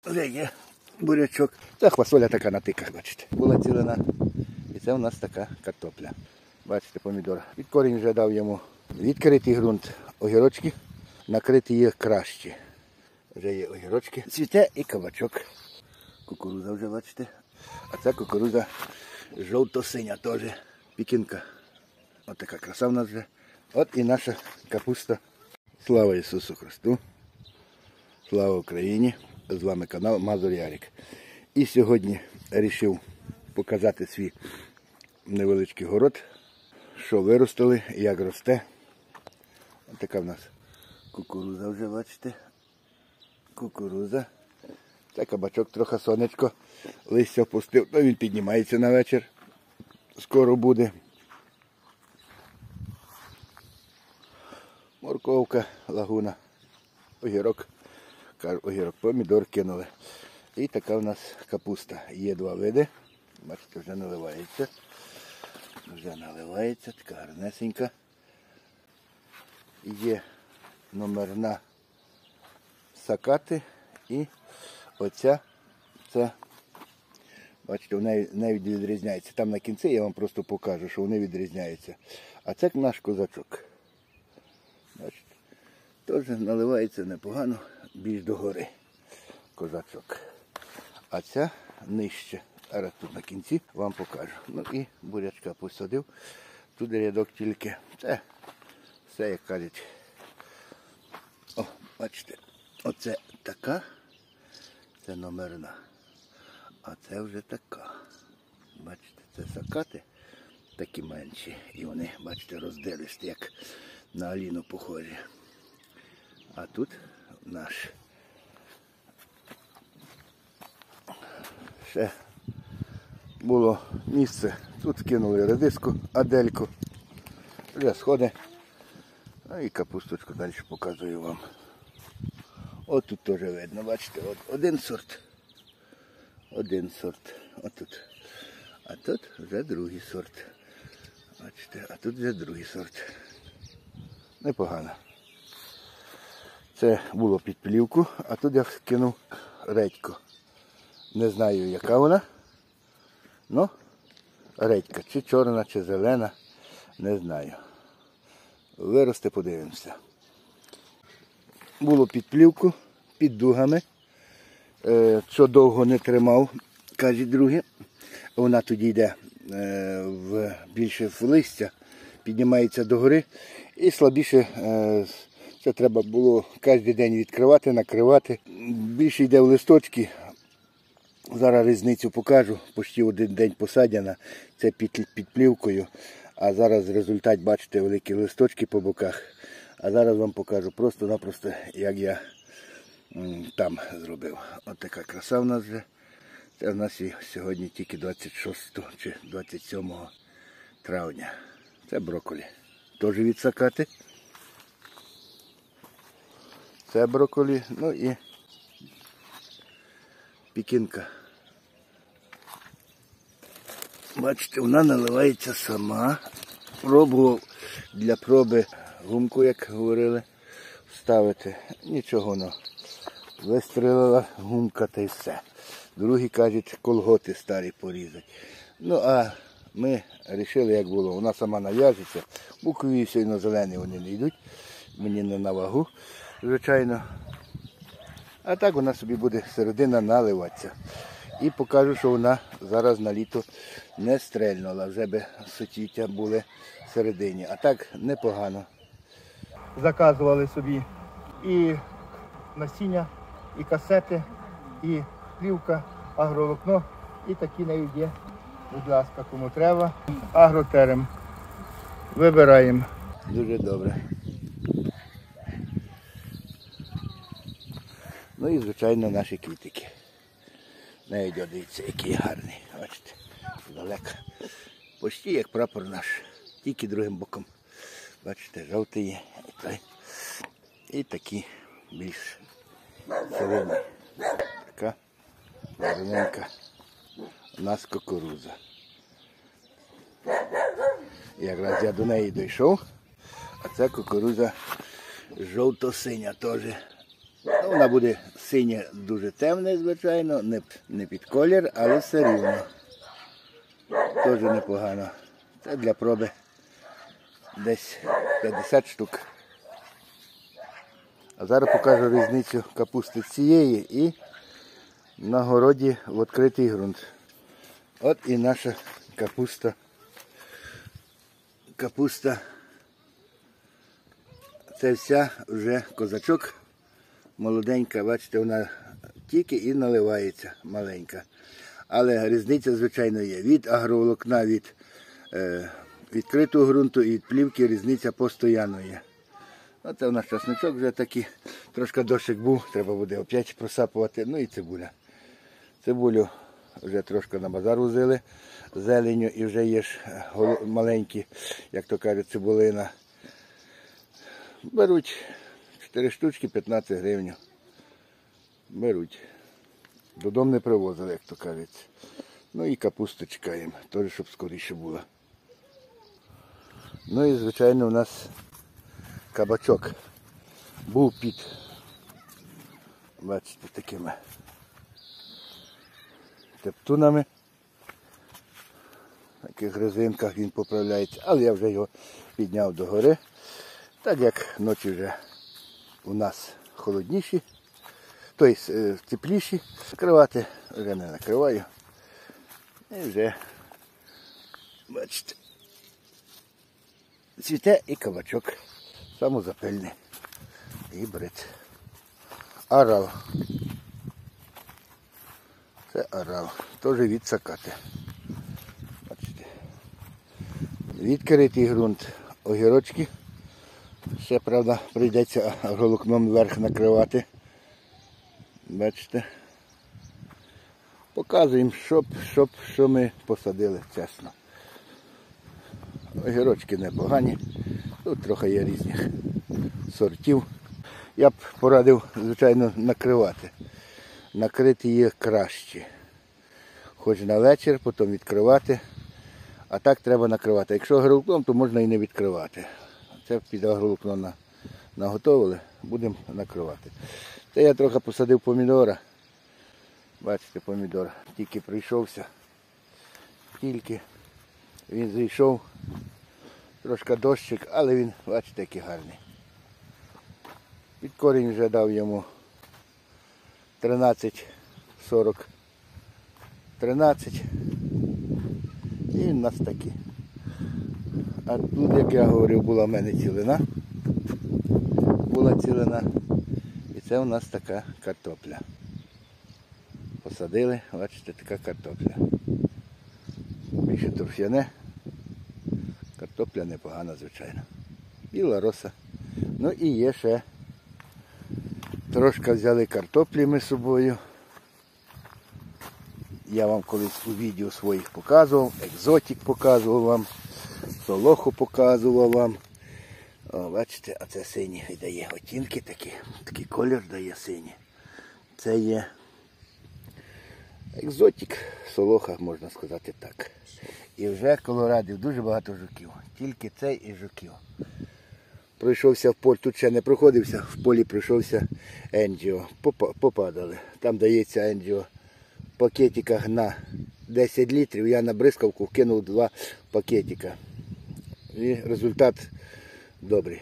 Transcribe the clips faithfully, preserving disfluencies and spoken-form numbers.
Вже є бурячок. Це хвасоля така на тиках, бачите. Була цілена. І це у нас така картопля. Бачите, помідор. Від корінь вже дав йому відкритий ґрунт. Огірочки накриті є краще. Вже є огірочки. Цвіте і кабачок. Кукурудза вже, бачите. А це кукурудза жовто-синя теж. Пікінка. Ось така краса в нас вже. От і наша капуста. Слава Ісусу Христу. Слава Україні. З вами канал Мазур Ярик. І сьогодні вирішив показати свій невеличкий город. Що виростили, як росте. Ось така в нас кукурудза вже, бачите. Кукурудза. Це кабачок, трохи сонечко. Листя впустив, то він піднімається на вечір. Скоро буде. Морковка, лагуна, огірок. Огірок, помідор кинули. І така в нас капуста. Є два види. Бачите, вже наливається. Вже наливається, така гарнесенька. Є номерна сакати. І оця, це, бачите, вони навіть відрізняються. Там на кінці я вам просто покажу, що вони відрізняються. А це наш козачок. Бачите, теж наливається непогано, більш догори козачок. А ця нижче. Зараз тут на кінці вам покажу. Ну і бурячка посадив. Тут рядок тільки. Це все, як кажуть. О, бачите, оце така. Це номерна. А це вже така. Бачите, це сакати такі менші. І вони, бачите, роздились, як на Аліну похожі. А тут наш. Ще було місце. Тут кинули редиску, адельку. Вже сходи. Ну і капусточку далі показую вам. От тут теж видно, бачите, от один сорт. Один сорт. Отут. А тут вже другий сорт. Бачите, а тут вже другий сорт. Непогано. Це було під плівку, а тут я кинув редьку. Не знаю, яка вона. Ну, редька. Чи чорна, чи зелена. Не знаю. Виросте, подивимося. Було під плівку, під дугами. Е, що довго не тримав, кажуть другі. Вона тоді йде е, в, більше в листя, піднімається догори. І слабіше, е, це треба було кожен день відкривати, накривати. Більше йде в листочки. Зараз різницю покажу. Почти один день посадяна. Це під, під плівкою. А зараз результат, бачите, великі листочки по боках. А зараз вам покажу просто-напросто, як я м, там зробив. Ось така краса в нас вже. Це в нас і сьогодні тільки двадцять шостого чи двадцять сьомого травня. Це брокколі. Теж від сакати. Це брокколі. Ну і пікінка. Бачите, вона наливається сама. Пробував для проби гумку, як говорили, вставити. Нічого, ну, вистрілила гумка та й все. Другі кажуть, колготи старі порізати. Ну, а ми вирішили, як було. Вона сама нав'яжеться. Букові сильно-зелені вони не йдуть. Мені не на вагу, звичайно. А так вона собі буде середина наливатися. І покажу, що вона зараз на літо не стрельнула. Вже би суцвіття були всередині. А так непогано. Заказували собі і насіння, і касети, і плівка, агроволокно. І такі навіть є. Будь ласка, кому треба. Агротерем. Вибираємо. Дуже добре. Ну і, звичайно, наші квітики. Навіть, дивіться, який гарний. Бачите, далеко. Почти як прапор наш. Тільки другим боком. Бачите, жовтий є. І, той. І такі більш зелені. Така гарненька у нас кукурудза. Якраз я до неї дійшов. А це кукурудза жовто-синя теж. Вона буде синє, дуже темне, звичайно, не, не під колір, але все рівно. Теж непогано. Це для проби десь п'ятдесят штук. А зараз покажу різницю капусти цієї і на городі в відкритий ґрунт. От і наша капуста. Капуста. Це вся вже козачок. Молоденька, бачите, вона тільки і наливається маленька. Але різниця, звичайно, є. Від агроволокна, від е, відкритого ґрунту і від плівки різниця постійно є. Оце у нас часничок вже такий. Трошки дощик був, треба буде опять просапувати. Ну і цибуля. Цибулю вже трошки на базар возили, зеленю, і вже є ж маленькі, як то кажуть, цибулина. Беруть чотири штучки, п'ятнадцять гривень. Беруть. Додому не привозили, як то кажуть. Ну і капусту чекаємо, теж, щоб скоріше було. Ну і, звичайно, у нас кабачок. Був під, бачите, такими тептунами. В таких резинках він поправляється, але я вже його підняв до гори. Так як ночі вже у нас холодніші, тобто тепліші, накривати вже не накриваю. І вже, бачите, цвіте і кабачок, самозапильний. І брит. Орал. Це орал. Теж від сакати. Бачите. Відкритий ґрунт, огірочки. Ще, правда, прийдеться агроволокном вверх накривати. Бачите. Показуємо, щоб, щоб, що ми посадили, чесно. Огірочки непогані. Тут трохи є різних сортів. Я б порадив, звичайно, накривати. Накрити їх краще. Хоч на вечір, потім відкривати. А так треба накривати. Якщо агроволокном, то можна і не відкривати. Це під агроволокно наготовили, будемо накривати. Це я трохи посадив помідора. Бачите, помідор тільки прийшовся. Тільки він зайшов. Трошки дощик, але він, бачите, який гарний. Під корінь вже дав йому тринадцять сорок тринадцять. І він у нас такий. А тут, як я говорив, була в мене цілина. Була цілина. І це у нас така картопля. Посадили, бачите, така картопля. Більше торф'яне. Картопля непогана, звичайно. Біла роса. Ну і є ще. Трошки взяли картоплі ми з собою. Я вам колись у відео своїх показував. Екзотик показував вам. Солоху показував вам. О, бачите, а це синій дає оттінки такі. Такий колір дає синій. Це є екзотик. Солоха, можна сказати так. І вже колорадів дуже багато жуків. Тільки цей і жуків. Пройшовся в полі, тут ще не проходився, в полі пройшовся енджіо. Попадали. Там дається енджіо в пакетиках на десять літрів. Я на бризкавку кинув два пакетика. І результат добрий.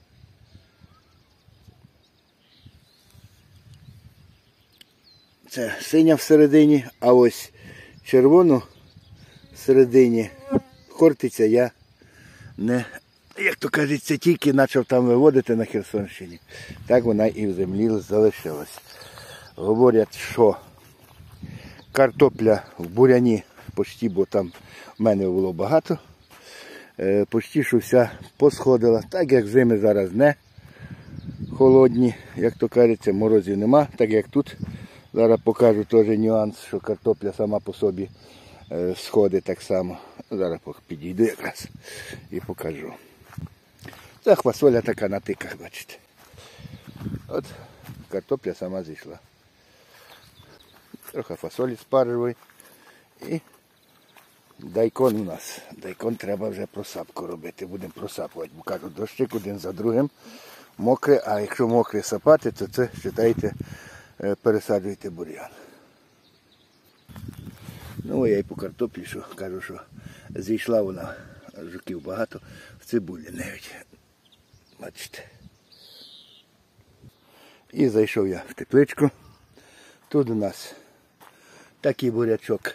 Це синя всередині, а ось червону всередині хортиця я не, як то кажеться, тільки почав там виводити на Херсонщині. Так вона і в землі залишилась. Говорять, що картопля в буряні почти, бо там в мене було багато, почти що вся посходила. Так як зими зараз не холодні, як то кажеться, морозів нема. Так як тут, зараз покажу теж нюанс, що картопля сама по собі сходить так само. Зараз підійду якраз і покажу. Це хвасоля така на тиках, бачите. От картопля сама зійшла. Трохи фасолі спаржевої. І дайкон у нас. Дайкон треба вже просапку робити. Будемо просапувати. Бо кажуть, дощик один за другим. мокре, а якщо мокре сапати, то це, вважайте, пересаджуйте бур'ян. Ну, я і по картоплі, що кажу, що зійшла вона, жуків багато, в цибулі навіть. Бачите. І зайшов я в тепличку. Тут у нас такий бурячок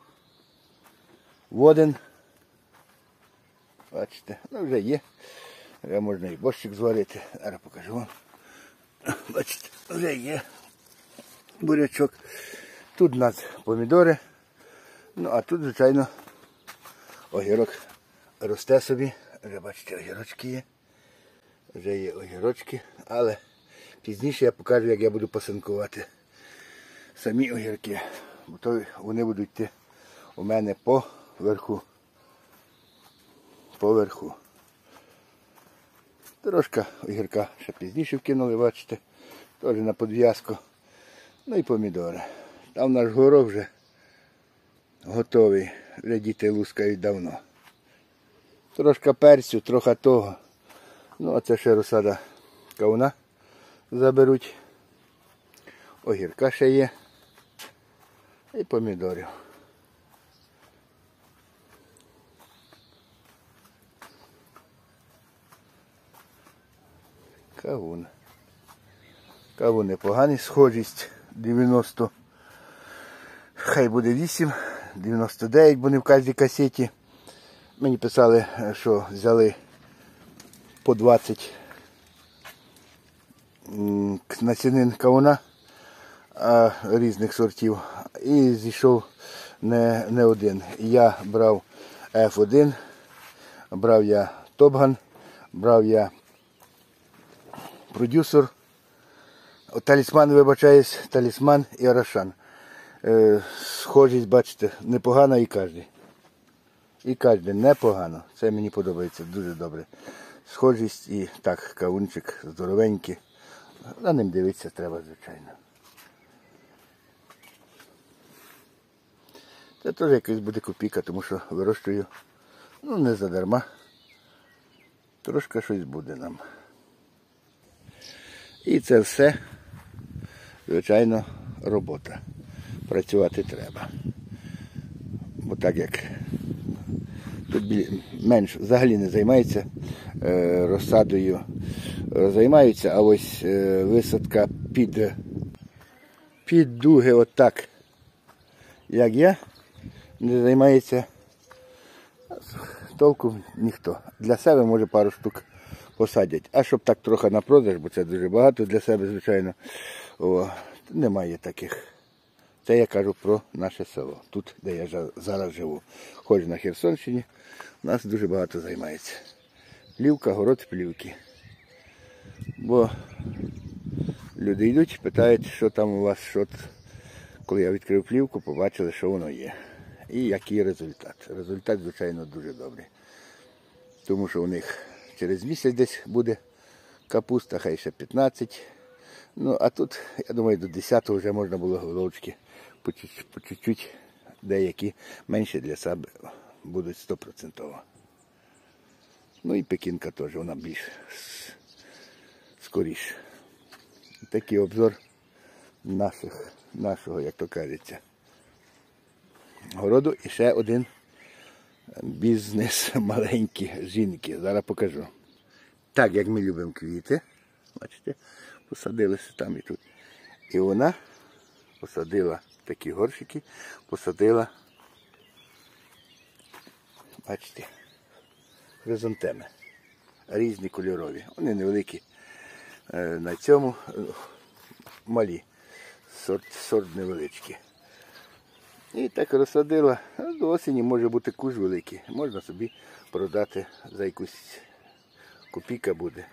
воден. Бачите, ну вже є. Вже можна і борщик зварити. Зараз покажу вам. Бачите, вже є бурячок. Тут у нас помідори. Ну, а тут, звичайно, огірок росте собі. Вже, бачите, огірочки є. Вже є огірочки, але пізніше я покажу, як я буду пасинкувати самі огірки. Бо то вони будуть йти у мене по верху. По верху. Трошки огірка ще пізніше вкинули, бачите. Теж на подв'язку. Ну і помідори. Там наш горох вже готовий. Вже діти лускають давно. Трошки перцю, трохи того. Ну, а це ще розсада кавуна заберуть. Огірка ще є. І помідорів. Кавун. Кавун непоганий, схожість дев'яносто. Хай буде вісім, дев'яносто дев'ять, бо не в кожній касеті. Мені писали, що взяли по двадцять насінин кавуна а, різних сортів. І зійшов не, не один. Я брав еф один, брав я Топган, брав я продюсер, талісман, вибачаюсь, талісман і Арашан. Е, схожість, бачите, непогана і кожен. І кожен непогано. Це мені подобається дуже добре. Схожість і так, кавунчик здоровенький. На ним дивитися треба, звичайно. Це теж якась буде копійка, тому що вирощую, ну, не задарма. Трошки щось буде нам. І це все, звичайно, робота. Працювати треба. Бо так як тут менш взагалі не займається е, розсадою, займаються, а ось е, висадка під, під дуги отак, як я, не займається толком ніхто. Для себе може пару штук посадять. А щоб так трохи на продаж, бо це дуже багато для себе, звичайно, о, немає таких. Це я кажу про наше село, тут, де я зараз живу. Хоч на Херсонщині, у нас дуже багато займається. Плівка, город, плівки. Бо люди йдуть, питають, що там у вас, що. Коли я відкрив плівку, побачили, що воно є. І який результат. Результат, звичайно, дуже добрий. Тому що у них через місяць десь буде капуста, хай ще п'ятнадцять. Ну, а тут, я думаю, до десятого вже можна було головочки по чуть-чуть, деякі менші для себе будуть сто відсотків. Ну і пекінка теж, вона більш скоріше. Такий обзор наших, нашого, як то кажеться, городу. І ще один бізнес маленький жінки. Зараз покажу. Так, як ми любимо квіти. Бачите, посадилися там і тут. І вона посадила такі горщики, посадила, бачите, хризантеми. Різні кольорові. Вони невеликі на цьому, малі, сорт, сорт невеличкі. І так розсадила. До осені може бути кущ великий. Можна собі продати за якусь копійка буде.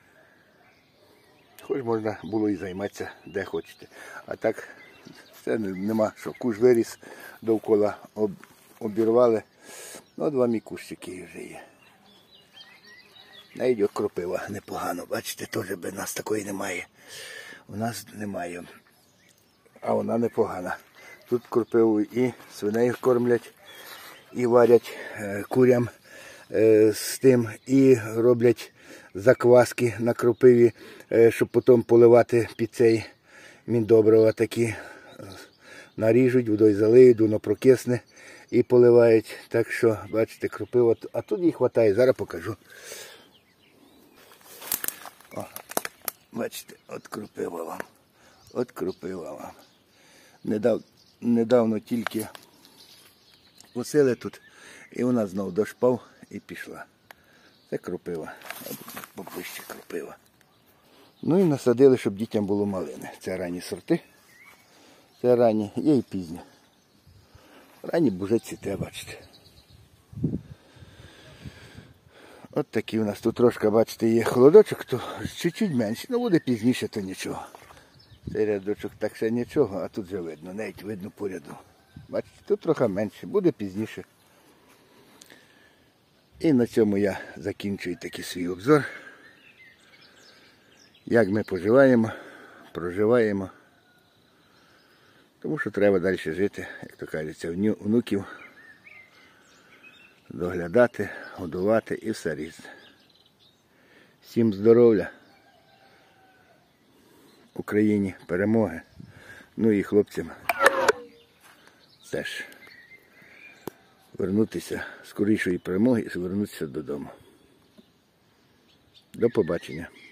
Хоч можна було і займатися де хочете. А так це нема, що кущ виріс, довкола об, обірвали. Ну, два мій кущики вже є. Навіть кропива непогано, бачите, теж без нас такої немає. У нас немає. А вона непогана. Тут кропиву і свиней кормлять, і варять е, курям е, з тим, і роблять закваски на кропиві, щоб потім поливати під цей міндобрива такі. Наріжуть, водою залиють, воно прокисне і поливають. Так що, бачите, кропива. А тут їх вистачає, зараз покажу. О, бачите, от кропива вам. От кропива вам. Недав, недавно тільки посили тут, і вона знову дошпав і пішла. Це кропива. Поближче кропива. Ну і насадили, щоб дітям було малини. Це ранні сорти. Це ранні, є і пізні. Ранні вже цвіте, бачите. От такі у нас тут трошки, бачите, є холодочок, то чуть-чуть менше. Ну буде пізніше, то нічого. Цей рядочок так ще нічого, а тут вже видно, навіть видно по ряду. Бачите, тут трохи менше, буде пізніше. І на цьому я закінчую такий свій обзор. Як ми поживаємо, проживаємо. Тому що треба далі жити, як то кажеться, внуків доглядати, годувати і все різне. Всім здоров'я, Україні перемоги, ну і хлопцям теж вернутися, скорішої перемоги і повернутися додому. До побачення.